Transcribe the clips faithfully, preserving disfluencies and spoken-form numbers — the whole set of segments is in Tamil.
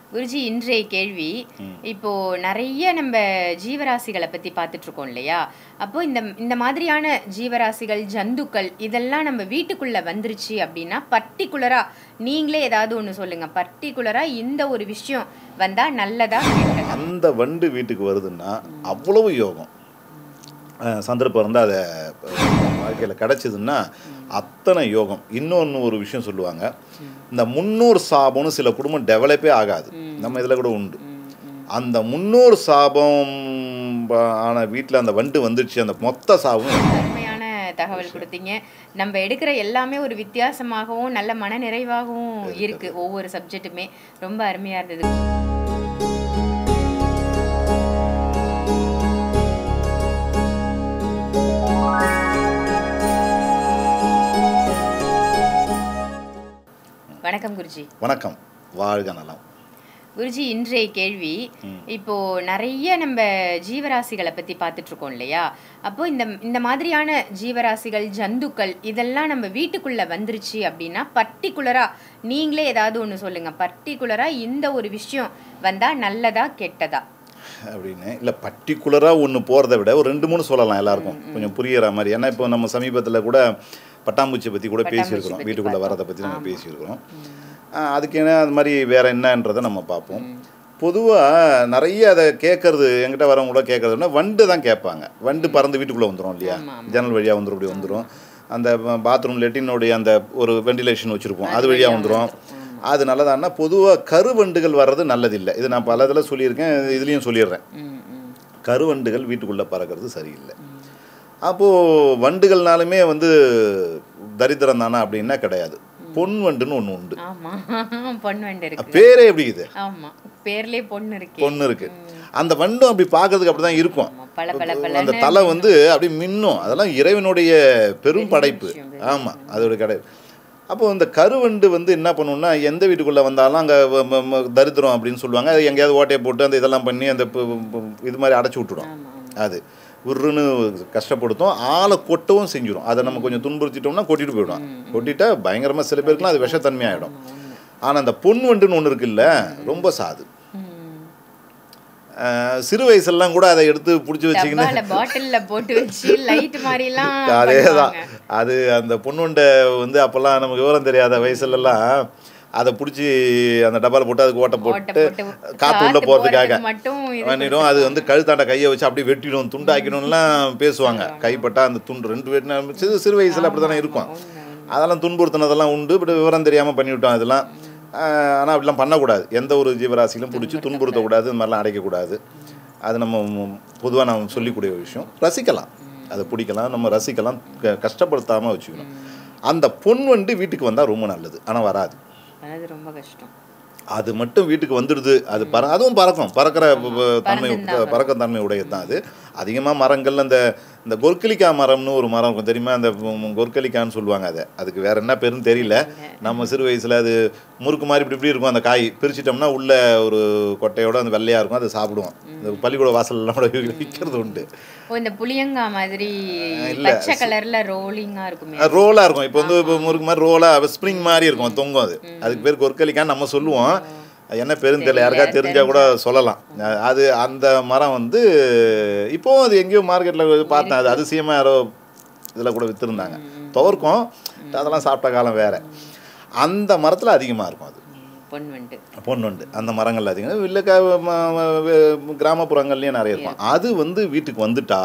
குருஜி இன்றைய கேள்வி இப்போ நிறைய நம்ம ஜீவராசிகளை பத்தி பார்த்துட்டு இருக்கோம் இல்லையா? அப்போ இந்த இந்த மாதிரியான ஜீவராசிகள், ஜந்துக்கள் இதெல்லாம் நம்ம வீட்டுக்குள்ள வந்துருச்சு அப்படின்னா பர்டிகுலரா நீங்களே ஏதாவது ஒன்று சொல்லுங்க. பர்டிகுலரா இந்த ஒரு விஷயம் வந்தா நல்லதா கெட்டதா? அந்த வண்டு வீட்டுக்கு வருதுன்னா அவ்வளவு யோகம். சந்தர்ப்பம் இருந்தால் அதை வாழ்க்கையில் கிடச்சிதுன்னா அத்தனை யோகம். இன்னொன்று ஒரு விஷயம் சொல்லுவாங்க, இந்த முன்னோர் சாபம்னு சில குடும்பம் டெவலப்பே ஆகாது. நம்ம இதில் கூட உண்டு. அந்த முன்னோர் சாபம் ஆன வீட்டில் அந்த வண்டு வந்துடுச்சு, அந்த மொத்த சாபம். அருமையான தகவல் கொடுத்தீங்க. நம்ம எடுக்கிற எல்லாமே ஒரு வித்தியாசமாகவும் நல்ல மன நிறைவாகவும் இருக்கு. ஒவ்வொரு சப்ஜெக்ட்டுமே ரொம்ப அருமையாக இருந்தது. வணக்கம் குருஜி. வணக்கம், வாழ்க நலம். குருஜி இன்றைய கேள்வி இப்போ நிறைய நம்ம ஜீவராசிகளை பத்தி பார்த்துட்டு இருக்கோம் இல்லையா? அப்போ இந்த இந்த மாதிரியான ஜீவராசிகள், ஜந்துக்கள் இதெல்லாம் நம்ம வீட்டுக்குள்ள வந்துருச்சு அப்படின்னா பர்டிகுலரா நீங்களே ஏதாவது ஒன்று சொல்லுங்க. பர்டிகுலரா இந்த ஒரு விஷயம் வந்தா நல்லதா கெட்டதா அப்படின்னு இல்லை, பர்டிகுலராக ஒன்று போகிறத விட ஒரு ரெண்டு மூணு சொல்லலாம் எல்லாருக்கும் கொஞ்சம் புரிகிற மாதிரி. ஏன்னா இப்போ நம்ம சமீபத்தில் கூட பட்டாம்பூச்சியை பற்றி கூட பேசியிருக்கிறோம், வீட்டுக்குள்ளே வரதை பற்றி நம்ம பேசியிருக்கிறோம். அதுக்கு என்ன அது மாதிரி வேறு என்னன்றதை நம்ம பார்ப்போம். பொதுவாக நிறைய அதை கேட்குறது, என்கிட்ட வரவங்க கூட கேட்குறதுனா வண்டு தான் கேட்பாங்க. வண்டு பறந்து வீட்டுக்குள்ளே வந்துடும் இல்லையா, ஜன்னல் வழியாக வந்துடும், இப்படி வந்துடும். அந்த பாத்ரூம் லெட்டினுடைய அந்த ஒரு வெண்டிலேஷன் வச்சுருப்போம், அது வழியாக வந்துடும். அது நல்லதான்னா பொதுவாக கருவண்டுகள் வர்றது நல்லதில்லை. இது நான் பல இதில் சொல்லியிருக்கேன், இதுலேயும் சொல்லிடுறேன். கருவண்டுகள் வீட்டுக்குள்ளே பறக்கிறது சரியில்லை. அப்போது வண்டுகள்னாலுமே வந்து தரித்திரம் தானா அப்படின்னா கிடையாது. பொன் வண்டுன்னு ஒன்று உண்டு. பேரே எப்படி இது, பொண்ணு இருக்கு. அந்த வண்டும் அப்படி பார்க்கறதுக்கு அப்படி தான் இருக்கும். அந்த தலை வந்து அப்படி மின்னும். அதெல்லாம் இறைவனுடைய பெரும் படைப்பு. ஆமாம், அதோட கிடையாது. அப்போது இந்த கருவண்டு வந்து என்ன பண்ணுவோம்னா, எந்த வீட்டுக்குள்ளே வந்தாலும் அங்கே தரித்திரம் அப்படின்னு சொல்லுவாங்க. அது எங்கேயாவது ஓட்டையை போட்டு அந்த இதெல்லாம் பண்ணி அந்த இது மாதிரி அடைச்சி விட்டுடும். அது உருன்னு கஷ்டப்படுத்தும், ஆளை கொட்டவும் செஞ்சிடும். அதை நம்ம கொஞ்சம் துன்புறுத்திட்டோம்னா கொட்டிட்டு போயிடும். கொட்டிட்டா பயங்கரமாக சில பேருக்குலாம் அது விஷத்தன்மையாகிடும். ஆனால் அந்த பொன் வண்டுன்னு ஒன்று இருக்குல்ல, ரொம்ப சாது. சிறு வயசுலாம் கூட அதை எடுத்து பிடிச்சி வச்சுக்கின்னு அதே தான். அது அந்த பொண்ணுண்டை வந்து அப்போல்லாம் நமக்கு விவரம் தெரியாத வயசுலலாம் அதை பிடிச்சி அந்த டப்பாவில் போட்டு அதுக்கு ஓட்டை போட்டு காற்று உள்ளே போகிறதுக்காக பண்ணிடும். அது வந்து கழுத்தாண்ட கையை வச்சு அப்படி வெட்டிடும், துண்டாக்கிடும்லாம் பேசுவாங்க. கைப்பட்டா அந்த துண்டு ரெண்டு வெட்டினா சிறு சிறு வயசில் அப்படி தானே இருக்கும். அதெல்லாம் துன்புறுத்தினதெல்லாம் உண்டு. இப்படி விவரம் தெரியாமல் பண்ணிவிட்டோம் அதெல்லாம். ஆனால் அப்படிலாம் பண்ணக்கூடாது. எந்த ஒரு ஜீவராசியிலும் பிடிச்சி துன்புறுத்தக்கூடாது, இந்த மாதிரிலாம் அடைக்கக்கூடாது. அது நம்ம பொதுவாக நம்ம சொல்லிக்கூடிய ஒரு விஷயம். ரசிக்கலாம், அதை பிடிக்கலாம், நம்ம ரசிக்கலாம், கஷ்டப்படுத்தாமல் வச்சுக்கணும். அந்த பொன் வண்டு வீட்டுக்கு வந்தால் ரொம்ப நல்லது. ஆனால் வராது, அது ரொம்ப கஷ்டம். அது மட்டும் வீட்டுக்கு வந்துடுது. அது பற அதுவும் பறக்கும், பறக்கிற தன்மை, பறக்க தன்மை உடையது தான் அது. அதிகமாக மரங்கள் அந்த இந்த கொர்க்கலிக்கா மரம்னு ஒரு மரம் இருக்கும் தெரியுமா? அந்த கொர்க்கலிக்கான்னு சொல்லுவாங்க. அதை அதுக்கு வேறு என்ன பேருன்னு தெரியல. நம்ம சிறு வயசில் அது முறுக்கு மாதிரி இப்படி இப்படி இருக்கும். அந்த காய் பிரிச்சிட்டோம்னா உள்ள ஒரு கொட்டையோட அந்த வெள்ளையாக இருக்கும். அதை சாப்பிடுவோம். இந்த பள்ளிக்கூட வாசல்லாம் கூட விற்கிறது உண்டு. இந்த புளியங்கா மாதிரி பச்சை கலர்ல ரோலிங்கா இருக்கும், ரோலா இருக்கும். இப்போ வந்து இப்போ முறுக்கு மாதிரி ரோலா ஸ்ப்ரிங் மாதிரி இருக்கும், தொங்கும். அது அதுக்கு பேர் கொர்க்கலிக்கான்னு நம்ம சொல்லுவோம். என்ன பேருன்னு தெரியல, யாருக்காவது தெரிஞ்சால் கூட சொல்லலாம். அது அந்த மரம் வந்து இப்போது அது எங்கேயோ மார்க்கெட்டில் பார்த்தேன். அது அதிசயமாக யாரோ இதில் கூட விற்றுருந்தாங்க. துவர்க்கும், அதெல்லாம் சாப்பிட்ட காலம் வேறு. அந்த மரத்தில் அதிகமாக இருக்கும். அது பொன்வண்டு பொன்வண்டு அந்த மரங்கள் அதிகம். இல்லை கிராமப்புறங்கள்லேயும் நிறைய இருக்கும். அது வந்து வீட்டுக்கு வந்துட்டா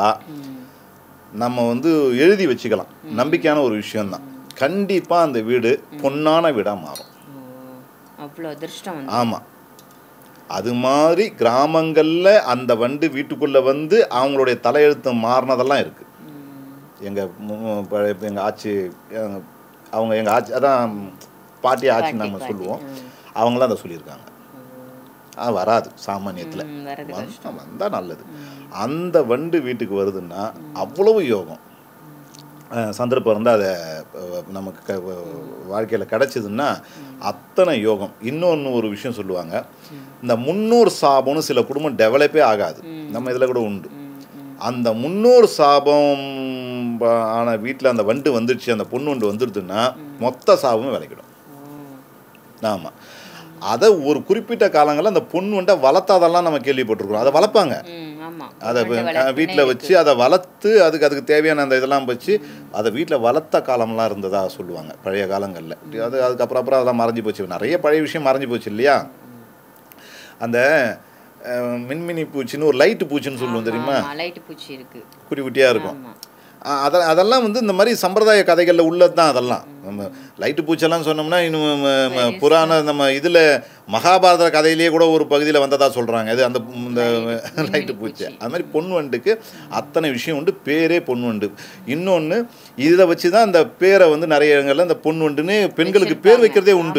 நம்ம வந்து எழுதி வச்சுக்கலாம். நம்பிக்கையான ஒரு விஷயந்தான். கண்டிப்பாக அந்த வீடு பொன்னான வீடாக மாறும். அவ்வளோ அதிர்ஷ்டம். ஆமாம், அது மாதிரி கிராமங்களில் அந்த வண்டு வீட்டுக்குள்ளே வந்து அவங்களுடைய தலையெழுத்து மாறினதெல்லாம் இருக்குது. எங்கள் எங்கள் ஆட்சி, அவங்க எங்கள் ஆட்சி, அதான் பாட்டி ஆட்சின்னு நாங்கள் சொல்லுவோம். அவங்களாம் அதை சொல்லியிருக்காங்க. அது வராது சாமானியத்தில், வந்தால் நல்லது. அந்த வண்டு வீட்டுக்கு வருதுன்னா அவ்வளவு யோகம். சந்தர்ப்பம் இருந்தால் அதை நமக்கு வாழ்க்கையில் கிடச்சிதுன்னா அத்தனை யோகம். இன்னொன்று ஒரு விஷயம் சொல்லுவாங்க, இந்த முன்னோர் சாபம்னு சில குடும்பம் டெவலப்பே ஆகாது. நம்ம இதில் கூட உண்டு. அந்த முன்னோர் சாபம் ஆன வீட்டில் அந்த வண்டு வந்துடுச்சு, அந்த பொண்ணு வண்டு வந்துடுதுன்னா மொத்த சாபமும் விளக்கிடும். ஆமாம், அதை ஒரு குறிப்பிட்ட காலங்களில் அந்த பொன் வண்டை வளர்த்தாதெல்லாம் நம்ம கேள்விப்பட்டிருக்கிறோம். அதை வளர்ப்பாங்க, அதை வீட்டில் வச்சு அதை வளர்த்து அதுக்கு அதுக்கு தேவையான அந்த இதெல்லாம் வச்சு அதை வீட்டில் வளர்த்த காலம்லாம் இருந்ததாக சொல்லுவாங்க பழைய காலங்களில். அது அதுக்கப்புறம் அப்புறம் அதெல்லாம் மறைஞ்சி போச்சு, நிறைய பழைய விஷயம் மறைஞ்சி போச்சு இல்லையா. அந்த மின்மினி பூச்சின்னு ஒரு லைட்டு பூச்சின்னு சொல்லுவோம் தெரியுமா, லைட்டு பூச்சி இருக்கு, குட்டி குட்டியாக இருக்கும். அத அதெல்லாம் வந்து இந்த மாதிரி சம்பிரதாய கதைகளில் உள்ளது தான். அதெல்லாம் நம்ம லைட்டு பூச்செல்லாம் சொன்னோம்னா இன்னும் புராண நம்ம இதில் மகாபாரத கதையிலேயே கூட ஒரு பகுதியில் வந்ததாக சொல்கிறாங்க. அது அந்த இந்த லைட்டு பூச்சி. அது மாதிரி பொன் வண்டுக்கு அத்தனை விஷயம் உண்டு, பேரே பொன் வண்டு. இன்னொன்று இதை வச்சு தான் அந்த பேரை வந்து நிறைய இடங்களில் இந்த பொன் வண்டுன்னு பெண்களுக்கு பேர் வைக்கிறதே உண்டு.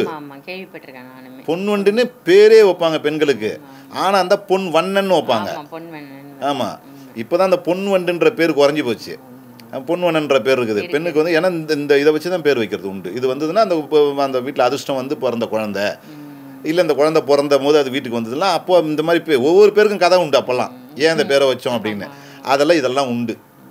பொன் வண்டுன்னு பேரே வைப்பாங்க பெண்களுக்கு, ஆனால் அந்த பொன் வண்ணன்னு வைப்பாங்க. ஆமாம், இப்போ தான் அந்த பொன் வண்டுன்ற பேர் குறைஞ்சி போச்சு, பொன்வனன்ற பேர் இருக்குது பெண்ணுக்கு வந்து. ஏன்னா இந்த இந்த இதை வச்சு தான் பேர் வைக்கிறது உண்டு. இது வந்ததுன்னா அந்த அந்த வீட்டில் அதிர்ஷ்டம் வந்து பிறந்த குழந்தை, இல்லை இந்த குழந்தை பிறந்த போது அது வீட்டுக்கு வந்ததுலாம் அப்போ இந்த மாதிரி பே ஒவ்வொரு பேருக்கும் கதை உண்டு. அப்போல்லாம் ஏன் இந்த பேரை வச்சோம் அப்படின்னு அதெல்லாம் இதெல்லாம் உண்டு.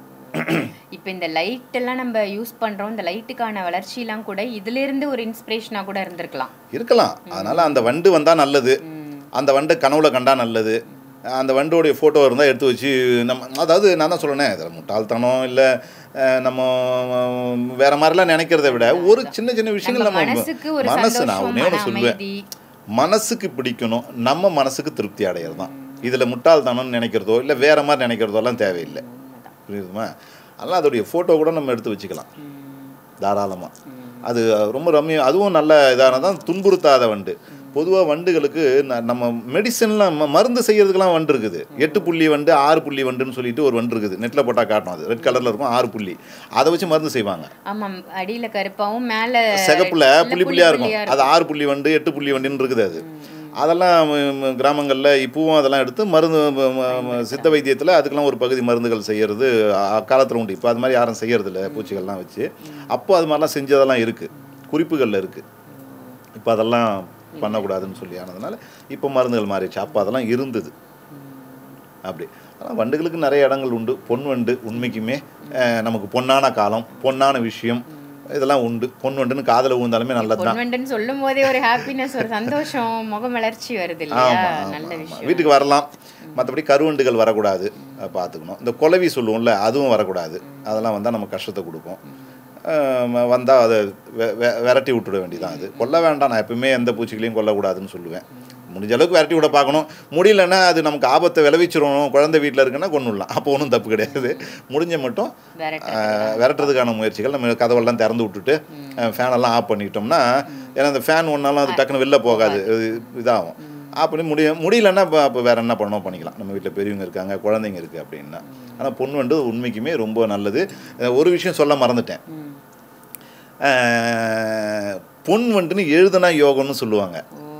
இப்போ இந்த லைட் எல்லாம் நம்ம யூஸ் பண்றோம், இந்த லைட்டுக்கான வளர்ச்சியெல்லாம் கூட இதுல இருந்து ஒரு இன்ஸ்பிரேஷனா கூட இருந்திருக்கலாம் இருக்கலாம். அதனால அந்த வண்டு வந்தா நல்லது, அந்த வண்டை கனவுல கண்டா நல்லது, அந்த வண்டோடைய ஃபோட்டோ இருந்தால் எடுத்து வச்சு நம்ம, அதாவது நான் தான் சொல்லணேன், இதில் முட்டாள்தனம் இல்லை நம்ம வேறு மாதிரிலாம் நினைக்கிறத விட ஒரு சின்ன சின்ன விஷயங்கள் நம்ம மனசு, நான் ஒன்றே ஒன்று சொல்லுவேன், மனசுக்கு பிடிக்கணும், நம்ம மனசுக்கு திருப்தி அடையிறது தான். இதில் முட்டாள்தனம்னு நினைக்கிறதோ இல்லை வேறு மாதிரி நினைக்கிறதோலாம் தேவையில்லை, புரியுதுமா. அதெல்லாம் அதோடைய ஃபோட்டோ கூட நம்ம எடுத்து வச்சுக்கலாம் தாராளமாக. அது ரொம்ப ரம்மியம், அதுவும் நல்ல இதானதான், துன்புறுத்தாத வண்டு. பொதுவாக வண்டுகளுக்கு நம்ம மெடிசன்லாம் மருந்து செய்யறதுக்கெல்லாம் வண்டு இருக்குது. எட்டு புள்ளி வண்டு, ஆறு புள்ளி வண்டுன்னு சொல்லிட்டு ஒரு வண்டு இருக்குது, நெட்டில் போட்டால் காட்டணும், அது ரெட் கலரில் இருக்கும், ஆறு புள்ளி, அதை வச்சு மருந்து செய்வாங்க. ஆமாம், அடியில் கருப்பாவும் மேலே சிகப்புல புள்ளி புள்ளியாக இருக்கும், அது ஆறு புள்ளி வண்டு எட்டு புள்ளி வண்டுன்னு இருக்குது. அது அதெல்லாம் கிராமங்களில் இப்பவும் அதெல்லாம் எடுத்து மருந்து சித்த வைத்தியத்தில் அதுக்கெல்லாம் ஒரு பகுதி மருந்துகள் செய்கிறது அக்காலத்தில் உண்டு. இப்போ அது மாதிரி யாரும் செய்யறது இல்லை பூச்சிகள்லாம் வச்சு. அப்போ அது மாதிரிலாம் செஞ்சதெல்லாம் இருக்குது, குறிப்புகளில் இருக்குது. இப்போ அதெல்லாம் பண்ணக்கூடாதுன்னு சொல்லி ஆனதுனால இப்போ மருந்துகள் மாறிடுச்சு. அப்போ அதெல்லாம் இருந்தது அப்படி. ஆனால் வண்டுகளுக்கு நிறைய இடங்கள் உண்டு. பொன் வண்டு உண்மைக்குமே நமக்கு பொன்னான காலம், பொன்னான விஷயம் இதெல்லாம் உண்டு. பொன் வண்டுன்னு காதல ஊந்தாலுமே நல்லது தான். பொன் வண்டுன்னு சொல்லும் போதே ஒரு ஹாப்பினஸ், ஒரு சந்தோஷம், முகமலர்ச்சி வருது இல்லையா, நல்ல விஷயம். வீட்டுக்கு வரலாம், மற்றபடி கருவண்டுகள் வரக்கூடாது, பார்த்துக்கணும். இந்த குலவி சொல்லுவோம்ல அதுவும் வரக்கூடாது, அதெல்லாம் வந்தால் நம்ம கஷ்டத்தை கொடுக்கும். வந்தால் அதை விரட்டி விட்டுட வேண்டியதான். அது கொல்ல வேண்டாம், நான் எப்பவுமே எந்த பூச்சிகளையும் கொல்லக்கூடாதுன்னு சொல்லுவேன். முடிஞ்ச அளவுக்கு விரட்டி விட பார்க்கணும். முடியலன்னா அது நமக்கு ஆபத்தை விளைவிச்சிடணும், குழந்தை வீட்டில் இருக்குன்னா கொண்டுடலாம், அப்போ ஒன்றும் தப்பு கிடையாது. முடிஞ்ச மட்டும் விரட்டுறதுக்கான முயற்சிகள் நம்ம கதவெல்லாம் திறந்து விட்டுட்டு ஃபேனெல்லாம் ஆஃப் பண்ணிக்கிட்டோம்னா, ஏன்னா அந்த ஃபேன் ஒன்றாலும் அது டக்குன்னு வெளில போகாது, இதாகும். ஆஃப் பண்ணி முடிய முடியலன்னா இப்போ அப்போ வேறு என்ன பண்ணணும் பண்ணிக்கலாம். நம்ம வீட்டில் பெரியவங்க இருக்காங்க, குழந்தைங்க இருக்குது அப்படின்னா. ஆனால் பொன் வண்டு உண்மைக்குமே ரொம்ப நல்லது. ஒரு விஷயம் சொல்ல மறந்துட்டேன், பொன் வண்டுன்னு எழுதுனா யோகம்னு சொல்லுவாங்க.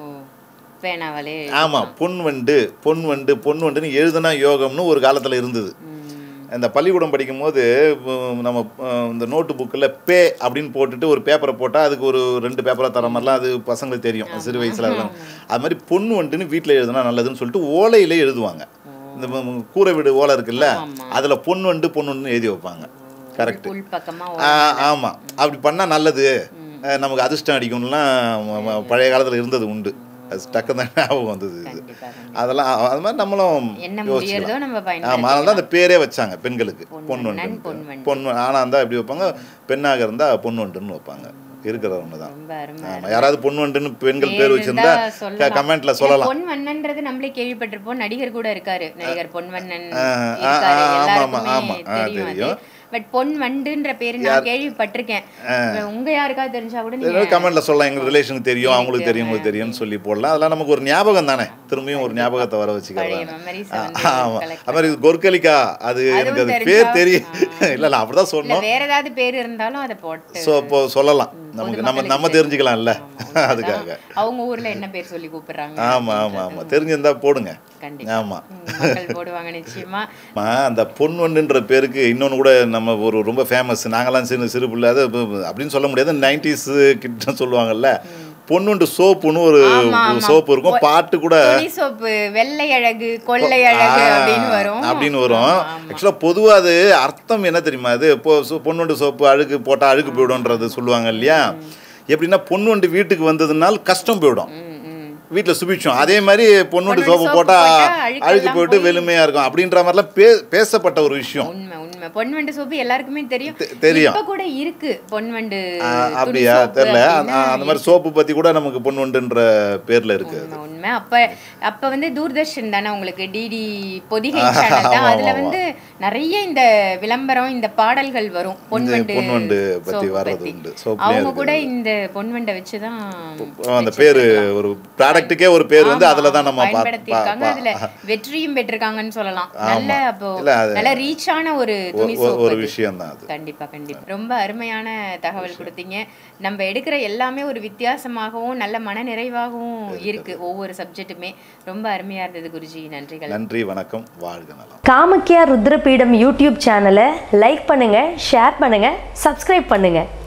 ஆமாம், பொன் வண்டு பொன் வண்டு பொன் வண்டுன்னு எழுதுனா யோகம்னு ஒரு காலத்தில் இருந்தது. இந்த பள்ளிக்கூடம் படிக்கும் போது நம்ம இந்த நோட்டு புக்கில் பே அப்படின்னு போட்டுட்டு ஒரு பேப்பரை போட்டால் அதுக்கு ஒரு ரெண்டு பேப்பரை தர மாதிரிலாம் அது பசங்களுக்கு தெரியும் சிறு வயசில். அதெல்லாம் அது மாதிரி பொன் வண்டுன்னு வீட்டில் எழுதுனா நல்லதுன்னு சொல்லிட்டு ஓலையிலே எழுதுவாங்க. இந்த கூரை வீடு ஓலை இருக்குல்ல, அதில் பொன் வண்டு பொன் வண்டுன்னு எழுதி வைப்பாங்க. கரெக்ட். ஆமாம், அப்படி பண்ணால் நல்லது, நமக்கு அதிர்ஷ்டம் அடிக்கும்லாம் பழைய காலத்தில் இருந்தது உண்டு. அது டக்குன்னு தான் ஞாபகம் வந்தது. இது அதெல்லாம் அது மாதிரி நம்மளும் யோசிக்கலாம். ஆமாம், அதனால தான் அந்த பேரே வச்சாங்க பெண்களுக்கு, பொன் வண்டு. பொன் ஆனால் இருந்தால் எப்படி வைப்பாங்க, பெண்ணாக இருந்தால் பொன் வண்டுன்னு வைப்பாங்க. இருக்கிற ஒன்று தான். ஆமாம், யாராவது பொன் வண்டுன்னு பெண்கள் பேர் வச்சிருந்தா கமெண்ட்ல சொல்லலாம். பொன் வண்ணன்றது நம்மளே கேள்விப்பட்டிருப்போம், நடிகர் கூட இருக்காரு, நடிகர் பொன்வண்ணன். ஆமாம் ஆமாம் தெரியும். பட் பொன் வண்டுன்ற பேர் நான் கேள்விப்பட்டிருக்கேன். உங்க யாருக்காவது தெரிஞ்சா கூட நீங்க கமெண்ட்ல சொல்லலாம், எங்க ரிலேஷனுக்கு தெரியும், அவங்களுக்கு தெரியும், உங்களுக்கு தெரியும்னு சொல்லி போடலாம். அதெல்லாம் நமக்கு ஒரு ஞாபகம் தானே, திரும்பியும் ஒரு ஞாபகத்தை வர வச்சுக்கலாம். ஆமா, அது மாதிரி கொர்கலிக்கா, அது எனக்கு அது பேர் தெரியும் இல்ல, நான் அப்படிதான் சொன்னோம். வேற ஏதாவது பேர் இருந்தாலும் அதை போட்டு இப்போ சொல்லலாம், நமக்கு நம்ம நம்ம தெரிஞ்சுக்கலாம்ல, அதுக்காக. அவங்க ஊர்ல என்ன பேர் சொல்லி கூப்பிடுறாங்க. ஆமா ஆமா ஆமா, தெரிஞ்சிருந்தா போடுங்க. ஆமா, போடுவாங்க நிச்சயமா. அந்த பொன் வண்டுன்ற பேருக்கு இன்னொன்று கூட நம்ம ஒரு ரொம்ப ஃபேமஸ், நாங்களாம் சின்ன சிறு பிள்ளை அது அப்படின்னு சொல்ல முடியாது, நைன்டிஸ் கிட்ட சொல்லுவாங்கல்ல, பொன்வண்டு சோப்புன்னு ஒரு சோப்பு இருக்கும், பாட்டு கூட சோப்பு வெள்ளை அழகு கொள்ளை அழகு அப்படின்னு வரும் அப்படின்னு வரும். ஆக்சுவலாக பொதுவாக அது அர்த்தம் என்ன தெரியுமா, அது இப்போ பொன்வண்டு சோப்பு அழுக்கு போட்டால் அழுக்கு போய்டும்ன்றது சொல்லுவாங்க இல்லையா. எப்படின்னா பொன்வண்டு வீட்டுக்கு வந்ததுனால கஷ்டம் போயிடும், வீட்டில் சுபிச்சோம். அதே மாதிரி பொன்வண்டு சோப்பு போட்டால் அழுக்கு போயிட்டு வெளுமையாக இருக்கும் அப்படின்ற மாதிரிலாம் பே பேசப்பட்ட ஒரு விஷயம். உண்மை உண்மை பொன்வண்டு சோப்பு எல்லாருக்குமே தெரியும் தெரியும் இப்போ கூட இருக்கு பொன்வண்டு. அப்படியா தெரியல. அந்த மாதிரி சோப்பு பற்றி கூட நமக்கு பொன்வண்டுன்ற பேரில் இருக்கு. உண்மை. அப்போ அப்போ வந்து தூர்தர்ஷன் தானே உங்களுக்கு, டிடி பொதிகை சேனல் தான். அதில் வந்து நிறைய இந்த விளம்பரம் இந்த பாடல்கள் வரும் பொன்வண்டு பொன்வண்டு பற்றி வர்றது உண்டு. அவங்க கூட இந்த பொன்வண்டை வச்சு தான் அந்த பேர் ஒரு ப்ராடக்ட்டுக்கே ஒரு பேர் வந்து அதில் தான் நம்ம பயன்படுத்தியிருக்காங்க. அதில் வெற்றியும் பெற்றிருக்காங்கன்னு சொல்லலாம். நல்ல அப்போ நல்ல ரீச்சான ஒரு ஒரு விஷயம் தான் அது. கண்டிப்பா கண்டிப்பா ரொம்ப அருமையான தகவல் கொடுத்தீங்க. நம்ம எடுக்கிற எல்லாமே ஒரு வித்தியாசமாகவும் நல்ல மன நிறைவாகவும் இருக்கு. ஒவ்வொரு சப்ஜெக்ட்டுமே ரொம்ப அருமையா இருந்தது குருஜி. நன்றிகள். நன்றி, வணக்கம், வாழ்க நலம். காமக்யா ருத்ரபீடம் யூடியூப் சேனலை லைக் பண்ணுங்க, ஷேர் பண்ணுங்க, சப்ஸ்கிரைப் பண்ணுங்க.